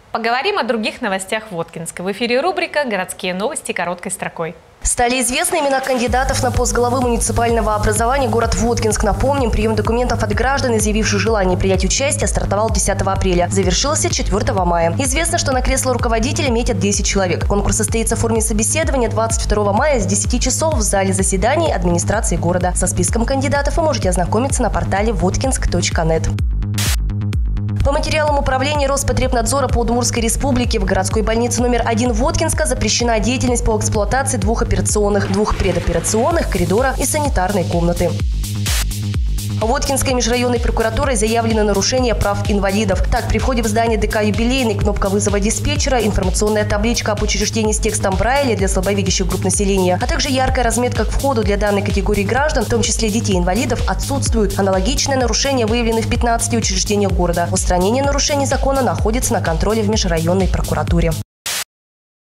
Поговорим о других новостях Воткинска. В эфире рубрика «Городские новости» короткой строкой. Стали известны имена кандидатов на пост главы муниципального образования город Воткинск. Напомним, прием документов от граждан, изъявивших желание принять участие, стартовал 10 апреля. Завершился 4 мая. Известно, что на кресло руководителя метят 10 человек. Конкурс состоится в форме собеседования 22 мая с 10 часов в зале заседаний администрации города. Со списком кандидатов вы можете ознакомиться на портале votkинsk.net. По материалам управления Роспотребнадзора по Удмуртской республике в городской больнице номер 1 Воткинска запрещена деятельность по эксплуатации 2 операционных, 2 предоперационных, коридора и санитарной комнаты. Воткинской межрайонной прокуратурой заявлено нарушение прав инвалидов. Так, при входе в здание ДК «Юбилейный» кнопка вызова диспетчера, информационная табличка об учреждении с текстом Брайля для слабовидящих групп населения, а также яркая разметка к входу для данной категории граждан, в том числе детей-инвалидов, отсутствуют. Аналогичные нарушения выявлены в 15 учреждениях города. Устранение нарушений закона находится на контроле в межрайонной прокуратуре.